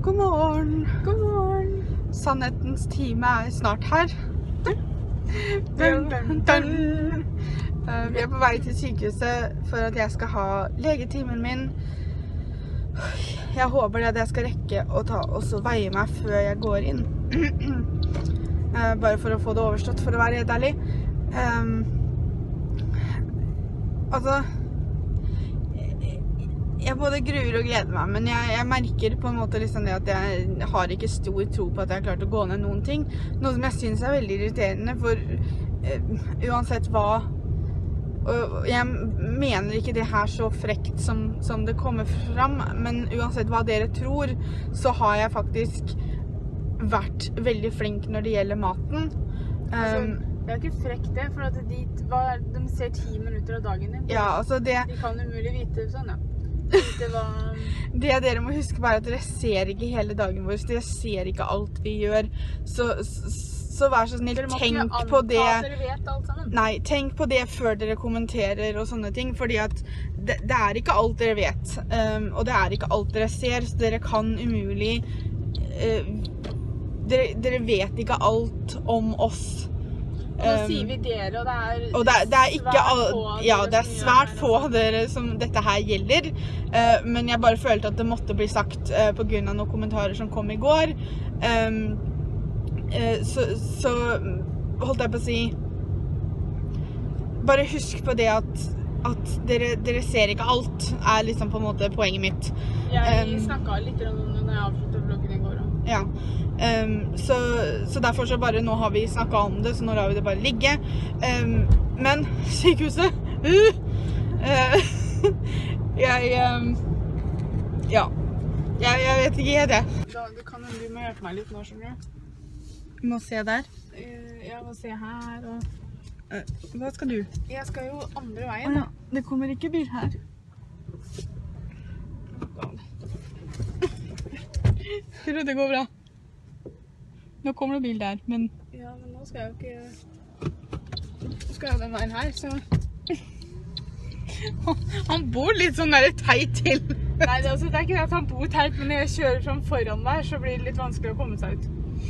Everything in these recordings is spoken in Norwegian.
God morgen. God morgen. Sannhetens time snart her. Dun, dun, dun. Vi på vei til sykehuset for at jeg skal ha legetimen min. Jeg håper at jeg skal rekke å også veie meg før jeg går inn. Bare for å få det overstått, for å være helt ærlig. Altså, jeg både gruer og gleder meg, men jeg merker på en måte liksom det at jeg har ikke stor tro på at jeg har klart å gå ned noen ting. Noe som jeg synes er veldig irriterende, for uansett hva, og jeg mener ikke det her så frekt som det kommer fram, men uansett hva dere tror, så har jeg faktisk vært veldig flink når det gjelder maten. Det er ikke frekt det, for at de ser 10 minutter av dagen din. Ja, altså det... De kan umulig vite sånn, ja. Vite hva... Det dere må huske på er at dere ser ikke hele dagen vår, dere ser ikke alt vi gjør. Så vær så snill, tenk på det. Dere vet alt sammen. Nei, tenk på det før dere kommenterer og sånne ting, fordi at det er ikke alt dere vet, og det er ikke alt dere ser, så dere kan umulig... Dere vet ikke alt om oss. Nå sier vi dere, og det er ikke det er svært få av dere som dette her gjelder, men jeg bare følte at det måtte bli sagt på grunn av noen kommentarer som kom i går. Så holdt jeg på å si, bare husk på det at dere ser ikke alt, er liksom på en måte poenget mitt. Jeg snakket litt om det når jeg avsluttet vloggen i går. Ja. Så derfor så bare, nå har vi snakket om det, så nå lar vi det bare ligge. Men sykehuset, jeg vet ikke det. Du må hjelpe meg litt nå, skjønner du? Du må se der. Jeg må se her og... Hva skal du? Jeg skal jo andre veien. Ja, det kommer ikke bil her. Det går bra. Nå kommer det bil der, men... Ja, men nå skal jeg jo ikke... Nå skal jeg jo den veien her, så... Han bor litt sånn der teit til. Nei, det er ikke at han bor teit, men når jeg kjører sånn foran der, så blir det litt vanskelig å komme seg ut.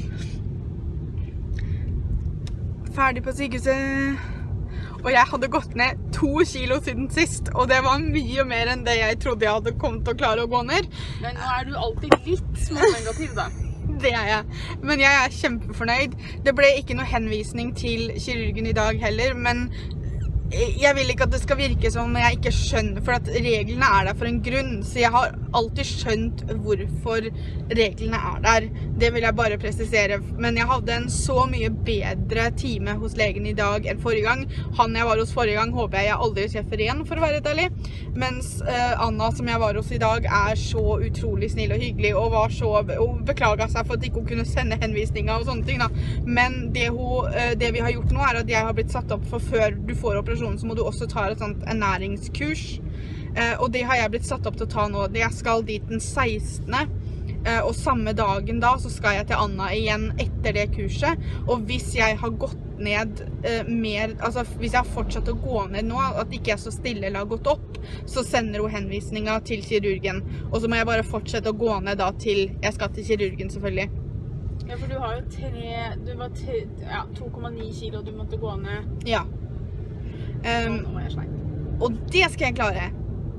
Ferdig på sykehuset. Og jeg hadde gått ned 2 kilo siden sist, og det var mye mer enn det jeg trodde jeg hadde kommet til å klare å gå ned. Men nå er du alltid litt smånegativ da. Det er jeg. Men jeg er kjempefornøyd. Det ble ikke noe henvisning til kirurgen i dag heller, men jeg vil ikke at det skal virke som om jeg ikke skjønner, for at reglene er der for en grunn, så jeg har alltid skjønt hvorfor reglene er der. Det vil jeg bare presisere, men jeg hadde en så mye bedre time hos legen i dag enn forrige gang. Han jeg var hos forrige gang håper jeg aldri treffer igjen, for å være helt ærlig. Mens Anna som jeg var hos i dag er så utrolig snill og hyggelig, og beklaget seg for at ikke hun kunne sende henvisninger og sånne ting da. Men det vi har gjort nå er at jeg har blitt satt opp for før du får operasjonen, så må du også ta et sånt ernæringskurs. Og det har jeg blitt satt opp til å ta nå. Jeg skal dit den 16. Og samme dagen da så skal jeg til Anna igjen etter det kurset. Og hvis jeg har gått ned mer, altså hvis jeg har fortsatt å gå ned nå, at ikke jeg så stille eller har gått opp, så sender hun henvisninger til kirurgen. Og så må jeg bare fortsette å gå ned da til jeg skal til kirurgen selvfølgelig. Ja, for du har jo 2,9 kilo du måtte gå ned. Ja. Nå er jeg sleit. Og det skal jeg klare.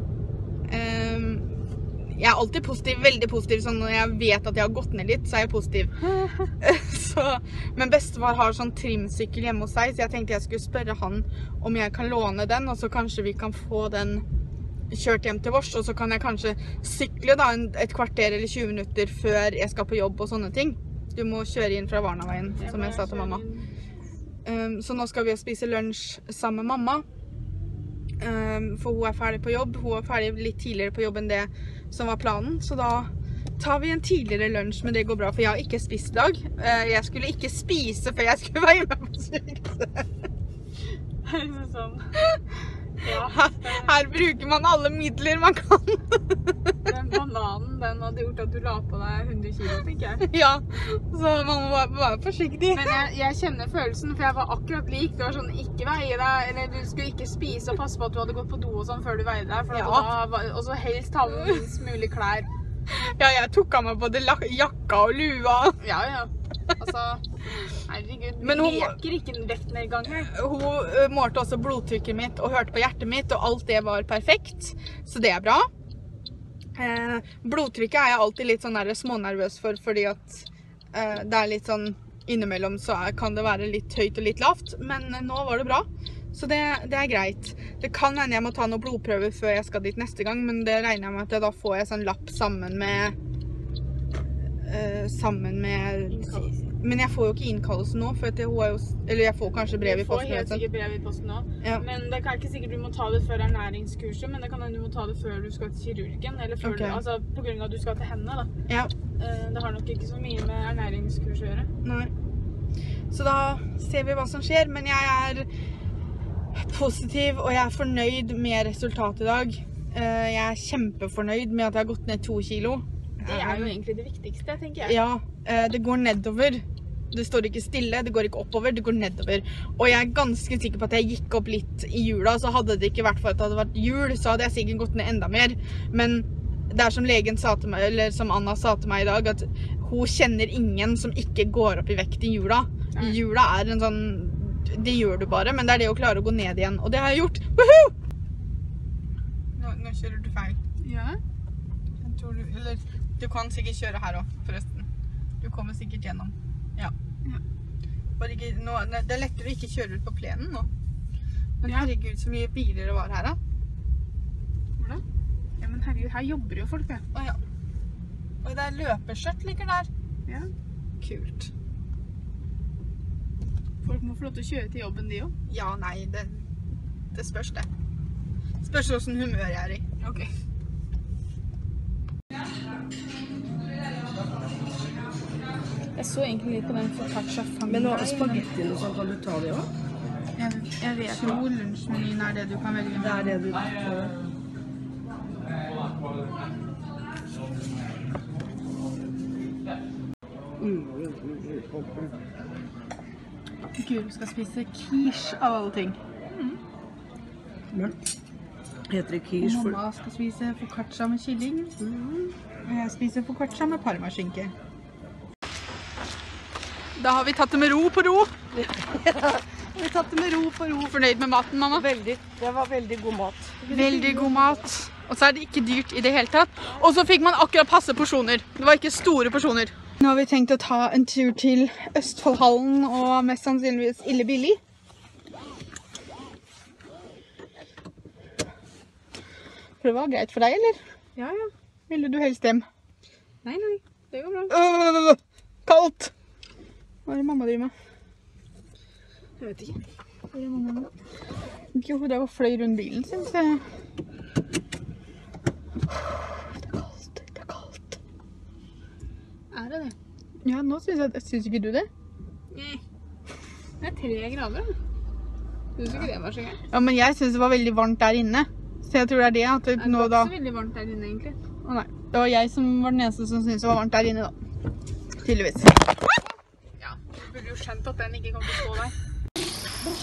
Jeg er alltid positiv, veldig positiv, sånn når jeg vet at jeg har gått ned litt, så er jeg positiv. Men bestefar har sånn trimsykkel hjemme hos seg, så jeg tenkte jeg skulle spørre han om jeg kan låne den, og så kanskje vi kan få den kjørt hjem til vårs, og så kan jeg kanskje sykle da et kvarter eller 20 minutter før jeg skal på jobb og sånne ting. Du må kjøre inn fra Varnaveien, som jeg sa til mamma. Så nå skal vi spise lunsj sammen med mamma. For hun er ferdig på jobb. Hun var ferdig litt tidligere på jobb enn det som var planen. Så da tar vi en tidligere lunsj, men det går bra, for jeg har ikke spist i dag. Jeg skulle ikke spise før jeg skulle være med på sykehuset. Er det sånn? Ja. Her bruker man alle midler man kan. Den bananen, den hadde gjort at du la på deg 100 kilo, tenker jeg. Ja, så man må være forsiktig. Men jeg kjenner følelsen, for jeg var akkurat lik. Du var sånn, ikke veie deg, eller du skulle ikke spise og passe på at du hadde gått på do og sånn før du veide deg. For og så helst ha med minst mulig klær. Ja, jeg tok av meg både jakka og lua. Ja, ja. Altså, herregud, Men vi hun- leker ikke en vektnedgang her. Hun målte også blodtrykket mitt og hørte på hjertet mitt, og alt det var perfekt. Så det er bra. Blodtrykket er jeg alltid litt sånn der smånervøs for, fordi at det er litt sånn innimellom så kan det være litt høyt og litt lavt, men nå var det bra. Så det er greit. Det kan hende jeg må ta noen blodprøver før jeg skal dit neste gang, men det regner jeg med at da får jeg sånn lapp sammen med men jeg får jo ikke innkallelse nå, for at hun er jo, eller jeg får kanskje brev i Du får posten. helt sikkert brev i posten nå. Ja. Men det er ikke sikkert du må ta det før ernæringskurset, men det kan hende du må ta det før du skal til kirurgen, eller før Ok. altså på grunn av at du skal til henne da. Ja, Det har nok ikke så mye med ernæringskurs å gjøre. nei. Så da ser vi hva som skjer, men jeg er positiv, og jeg er fornøyd med resultatet i dag. Jeg er kjempefornøyd med at jeg har gått ned 2 kilo. Det er jo egentlig det viktigste, tenker jeg. Ja, det går nedover. Det står ikke stille, det går ikke oppover, det går nedover. Og jeg er ganske sikker på at jeg gikk opp litt i jula, så hadde det ikke vært for at det hadde vært jul, så hadde jeg sikkert gått ned enda mer. Men det er som legen sa til meg, eller som Anna sa til meg i dag, at hun kjenner ingen som ikke går opp i vekt i jula. Nei. Jula er en sånn, det gjør du bare, men det er det å klare å gå ned igjen. Og det har jeg gjort. Woohoo! Nå kjører du feil. Ja. Jeg tror du kan sikkert kjøre her også, forresten. Du kommer sikkert gjennom. Ja. Ja. Bare ikke, det er lettere å ikke kjøre ut på plenen nå. Men Ja. herregud, så mye biler det var her da. Hvor da? Ja, men herregud, her jobber jo folk, ja. Å ja. Og det er løpeskjørt ligger der. Ja. Kult. Folk må få lov til å kjøre til jobben, de også. Ja, nei, det spørs det. Spørs hvordan humør jeg er i. Ok. Jeg så egentlig litt på den focaccia fangen. Men nå spagettien og sånn, kan du ta det også? Jeg vet Jeg tror lunsjmenyen er det du kan velge. Det er det du får. Gud, skal spise quiche av alle ting. Men heter det quiche for... Mamma skal spise focaccia med kylling. Og jeg spiser focaccia med parmaskinke. Da har vi tatt det med ro på ro. Vi har tatt det med ro på ro. Fornøyd med maten, mamma? Veldig. Det var veldig god mat. Veldig god mat. Og så er det ikke dyrt i det hele tatt. Og så fikk man akkurat passe porsjoner. Det var ikke store porsjoner. Nå har vi tenkt å ta en tur til Østfoldhallen og mest sannsynligvis Ille Billig. For det var greit for deg, eller? Ja, ja. Ville du helst hjem? Nei, det går bra. Kaldt! Hva er det mamma driver med? Jeg vet ikke. Hva er det mamma med? Jo, det var fløy rundt bilen sin, så... Det er kaldt, det er kaldt. Er det det? Ja, nå synes ikke du det? Nei. Det er 3 grader, da. Synes ikke det var så gærent. Ja, men jeg synes det var veldig varmt der inne. Så jeg tror det er det at det Det nå var da... ikke så veldig varmt der inne, egentlig. Å nei, det var jeg som var den eneste som syntes det var varmt der inne da. Tydeligvis. Ja, du burde jo skjønt at den ikke kom til å stå der.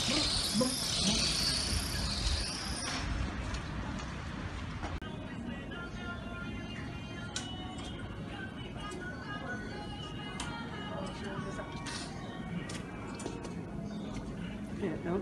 Ja.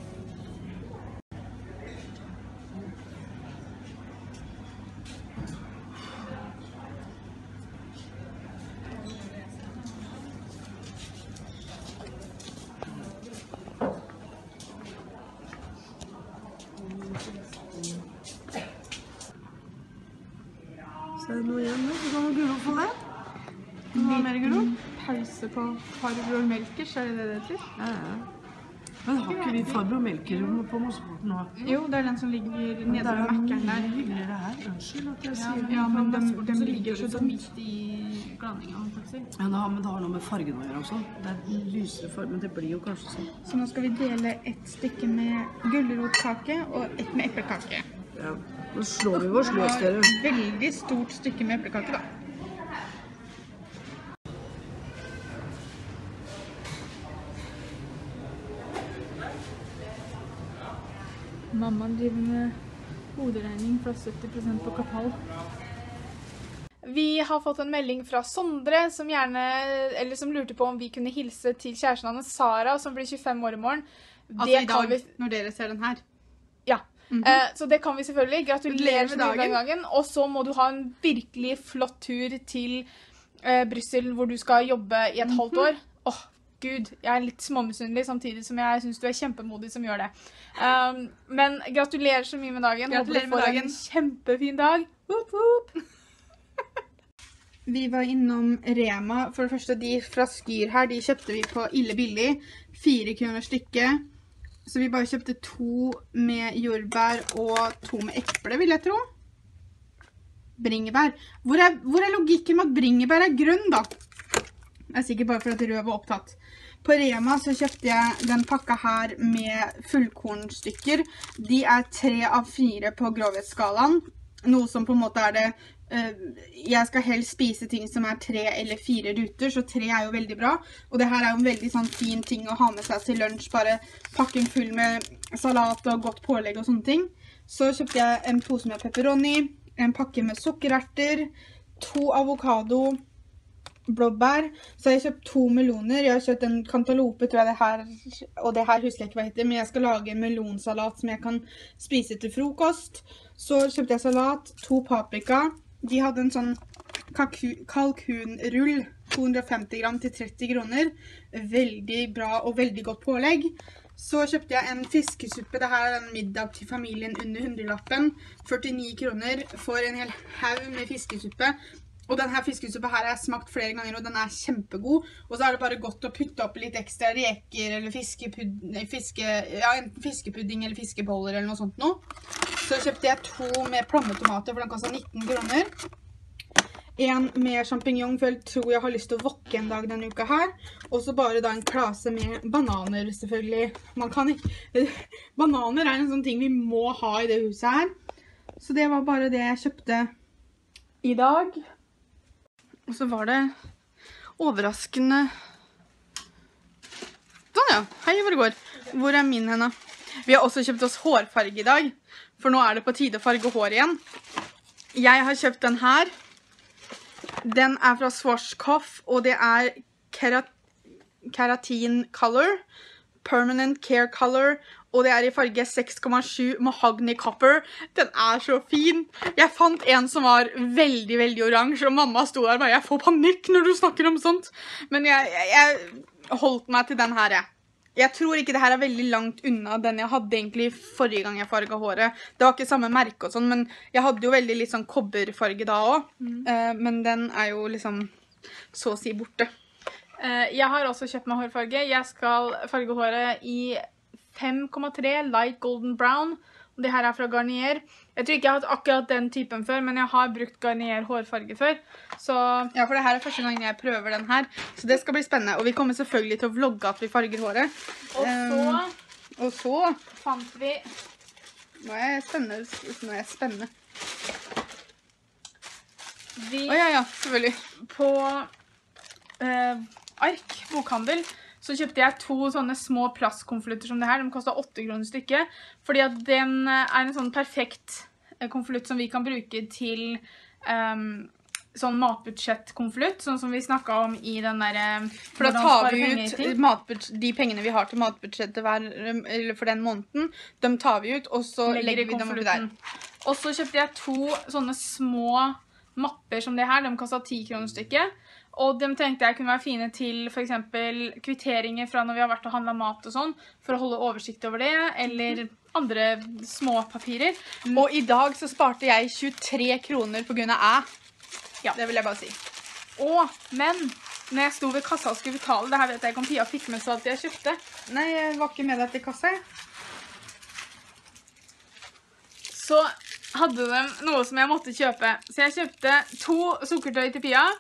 Så er det noe igjen nå, så kan man gulro på det. Hva mer gulro? Pause på farbror Melkers, er det det det heter? Ja, ja. Men har ikke vi farbror Melkerum på Moseporten nå? Jo, det er den som ligger nede ved Mackeren der. hyggeligere her. Unnskyld at jeg sier det. Ja, men de Så ligger så dumt. midt i blandinga, faktisk. Ja, men det har noe med fargen å gjøre også. Det er lysere farge, men det blir jo kanskje sånn. Så nå skal vi dele et stykke med gulrotkake og et med eplekake. Ja. Nå slår vi vårs løs, dere. Et veldig stort stykke med eplekake da. Mamma driver med hoderegning fra 70% på Kapal. Vi har fått en melding fra Sondre, som lurte på om vi kunne hilse til kjæresten hans, Sara, som blir 25 år i morgen. Altså i dag, når dere ser den her. Ja. Så det kan vi selvfølgelig. Gratulerer så mye den gangen. Og så må du ha en virkelig flott tur til Brussel, hvor du skal jobbe i et halvt år. Gud, jeg er litt småmisunnelig, samtidig som jeg synes du er kjempemodig som gjør det. Men gratulerer så mye med dagen. Håper du får en kjempefin dag. Woop, woop. Vi var innom Rema. For det første, de fra Skyr her, de kjøpte vi på ille billig. 4 kroner stykket. Så vi bare kjøpte 2 med jordbær og 2 med eple, vil jeg tro. Bringebær. Hvor er logikken med at bringebær er grønn, da? Jeg er sikkert bare fordi rød var opptatt. På Rema så kjøpte jeg den pakka her med fullkornstykker. De er 3 av 4 på grovhetsskalaen. Noe som på en måte er det... Jeg skal helst spise ting som er 3 eller 4 ruter, så 3 er jo veldig bra. Og det her er jo en veldig sånn fin ting å ha med seg til lunsj. Bare pakken full med salat og godt pålegg og sånne ting. Så kjøpte jeg en pose med pepperoni, en pakke med sukkererter, 2 avokado, blåbær. Så har jeg kjøpt 2 meloner. Jeg har kjøpt en kantalope, tror jeg det her, og det her husker jeg ikke hva heter, men jeg skal lage en melonsalat som jeg kan spise til frokost. Så kjøpte jeg salat, 2 paprika. De hadde en sånn kalkunrull, 250 gram til 30 kroner. Veldig bra og veldig godt pålegg. Så kjøpte jeg en fiskesuppe. Dette er en middag til familien under 100-lappen. 49 kroner for en hel haug med fiskesuppe. Og denne fiskesuppa her har jeg smakt flere ganger, og den er kjempegod. Og så er det bare godt å putte opp litt ekstra reker, eller enten fiskepudding eller fiskeboller eller noe sånt noe. Så kjøpte jeg 2 med plommetomater, for den kostet 19 kroner. 1 med champignon, for jeg tror jeg har lyst til å wokke en dag denne uka her. Og så bare da en klase med bananer, selvfølgelig. Bananer er en sånn ting vi må ha i det huset her. Så det var bare det jeg kjøpte i dag. Og så var det overraskende... Sånn ja, hei, hvor det går. Hvor er min henne? Vi har også kjøpt oss hårfarge i dag, for nå er det på tide å farge hår igjen. Jeg har kjøpt den her. Den er fra Schwarzkopf, og det er Keratin Color, Permanent Care Color, og det er i farge 6,7 Mahogany Copper. Den er så fin. Jeg fant en som var veldig, veldig oransje, og mamma sto der og bare, jeg får panikk når du snakker om sånt. Men jeg holdt meg til den her, jeg. Jeg tror ikke det her er veldig langt unna den jeg hadde egentlig forrige gang jeg farget håret. Det var ikke samme merke og sånn, men jeg hadde jo veldig litt sånn kobberfarge da også. Men den er jo liksom så å si borte. Jeg har også kjøpt meg hårfarge. Jeg skal farge håret i 5,3 Light Golden Brown. Og det her er fra Garnier. Jeg tror ikke jeg har hatt akkurat den typen før, men jeg har brukt Garnier hårfarge før. Så ja, for det her er første gang jeg prøver den her. Så det skal bli spennende. Og vi kommer selvfølgelig til å vlogge at vi farger håret. Og så fant vi... Nå er jeg spennende. Ja, selvfølgelig. På Ark bokhandel så kjøpte jeg 2 sånne små plastkonvolutter som det her. De kostet 8 kroner stykket. Fordi at den er en sånn perfekt konvolutt som vi kan bruke til sånn matbudsjettkonvolutt, sånn som vi snakket om i den der... For da tar vi ut de pengene vi har til matbudsjettet for den måneden. De tar vi ut, og så legger vi dem oppi der. Og så kjøpte jeg 2 sånne små mapper som det her. De kostet 10 kroner stykket. Og de tenkte jeg kunne være fine til for eksempel kvitteringer fra når vi har vært og handlet mat og sånn, for å holde oversikt over det, eller andre små papirer. Og i dag så sparte jeg 23 kroner på grunn av Ja, det vil jeg bare si. Men når jeg sto ved kassa og skulle betale, det her vet jeg ikke om Pia fikk med seg alt jeg kjøpte. Nei, jeg var ikke med deg til kassa. Så hadde de noe som jeg måtte kjøpe. Så jeg kjøpte 2 sukkertøy til Pia.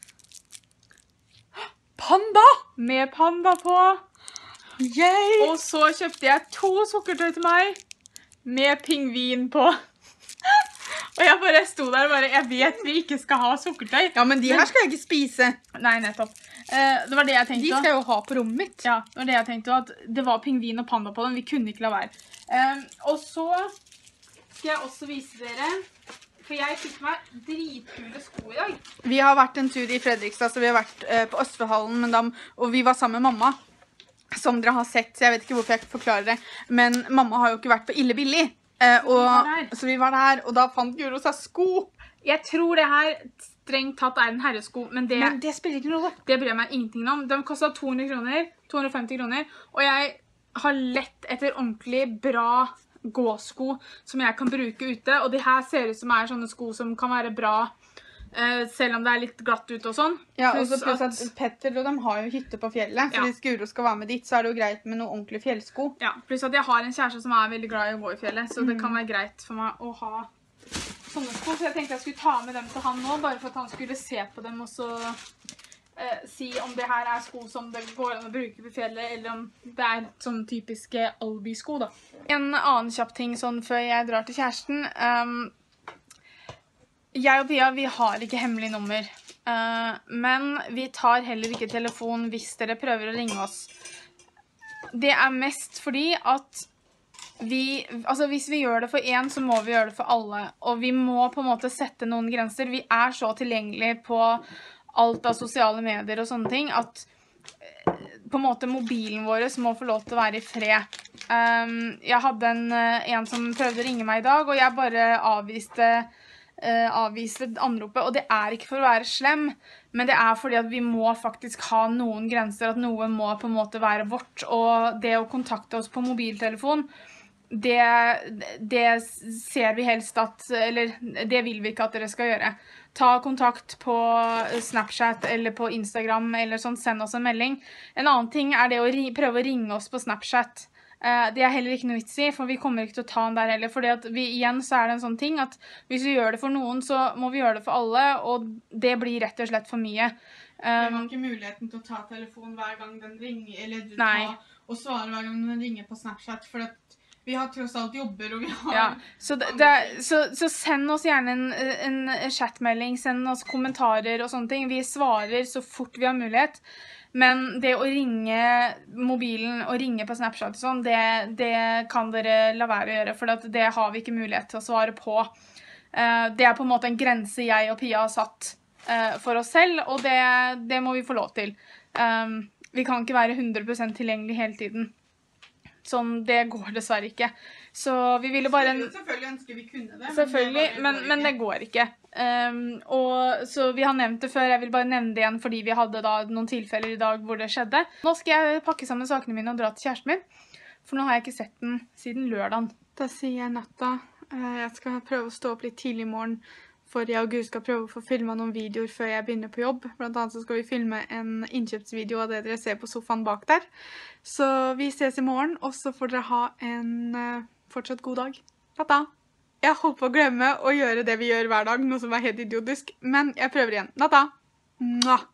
Panda! Med panda på. Yay! Og så kjøpte jeg 2 sukkertøy til meg med pingvin på. Og jeg bare sto der og bare, jeg vet vi ikke skal ha sukkertøy. Ja, men de her skal jeg ikke spise. Nei, nettopp. Det var det jeg tenkte. De skal jo ha på rommet mitt. Ja, det var det jeg tenkte, at det var pingvin og panda på den. Vi kunne ikke la være. Og så skal jeg også vise dere For jeg fikk meg dritkule sko i dag. Vi har vært en tur i Fredrikstad, så vi har vært på Østfoldhallen, og vi var sammen med mamma. Som dere har sett, så jeg vet ikke hvorfor jeg ikke forklarer det. Men mamma har jo ikke vært på Ille Billig. Så vi var der, og da fant Guro seg sko. Jeg tror det her strengt tatt er en herresko, men det spiller ikke noe. Det bryr jeg meg ingenting om. De kostet 200 kroner, 250 kroner, og jeg har lett etter ordentlig bra gåsko som jeg kan bruke ute, og det her ser ut som er sånne sko som kan være bra selv om det er litt glatt ut og sånn. Ja, og så pluss at Petter og de har jo hytte på fjellet, så hvis Guro skal være med dit, så er det jo greit med noen ordentlige fjellsko. Ja, pluss at jeg har en kjæreste som er veldig glad i å gå i fjellet, så det kan være greit for meg å ha sånne sko, så jeg tenkte jeg skulle ta med dem til han nå, bare for at han skulle se på dem og så si om det her er sko som det går an å bruke på fjellet, eller om det er sånne typiske Albi-sko da. En annen kjapp ting sånn før jeg drar til kjæresten, jeg og Pia, vi har ikke hemmelig nummer, men vi tar heller ikke telefon hvis dere prøver å ringe oss. Det er mest fordi at hvis vi gjør det for en, så må vi gjøre det for alle, og vi må på en måte sette noen grenser. Vi er så tilgjengelige på alt av sosiale medier og sånne ting, at på en måte mobilen vår må få lov til å være i fred. Jeg hadde en som prøvde å ringe meg i dag, og jeg bare avviste anropet, og det er ikke for å være slem, men det er fordi at vi må faktisk ha noen grenser, at noe må på en måte være vårt, og det å kontakte oss på mobiltelefon, det ser vi helst eller det vil vi ikke at dere skal gjøre. Ta kontakt på Snapchat eller på Instagram, eller sånn, send oss en melding. En annen ting er det å prøve å ringe oss på Snapchat. Det er heller ikke noe vits i, for vi kommer ikke til å ta den der heller, fordi at igjen så er det en sånn ting at hvis vi gjør det for noen, så må vi gjøre det for alle, og det blir rett og slett for mye. Vi har ikke muligheten til å ta telefon hver gang den ringer, eller og svare hver gang den ringer på Snapchat, for at vi har tross alt jobber, og vi har... Ja, så send oss gjerne en chatmelding, send oss kommentarer og sånne ting. Vi svarer så fort vi har mulighet. Men det å ringe mobilen og ringe på Snapchat og sånn, det kan dere la være å gjøre, for det har vi ikke mulighet til å svare på. Det er på en måte en grense jeg og Pia har satt for oss selv, og det må vi få lov til. Vi kan ikke være 100% tilgjengelig hele tiden. Sånn, det går dessverre ikke. Så vi ville bare... Selvfølgelig ønsker vi kunne det. Selvfølgelig, men det går ikke. Så vi har nevnt det før, jeg vil bare nevne det igjen, fordi vi hadde da noen tilfeller i dag hvor det skjedde. Nå skal jeg pakke sammen sakene mine og dra til kjæresten min, for nå har jeg ikke sett den siden lørdagen. Da sier jeg natta. Jeg skal prøve å stå opp litt tidlig i morgen, for jeg og Gud skal prøve å få filmet noen videoer før jeg begynner på jobb. Blant annet så skal vi filme en innkjøpsvideo av det dere ser på sofaen bak der. Så vi ses i morgen, og så får dere ha en fortsatt god dag. Natta! Jeg holdt på å glemme å gjøre det vi gjør hver dag, noe som er helt idiotisk, men jeg prøver igjen. Natta! Mwah!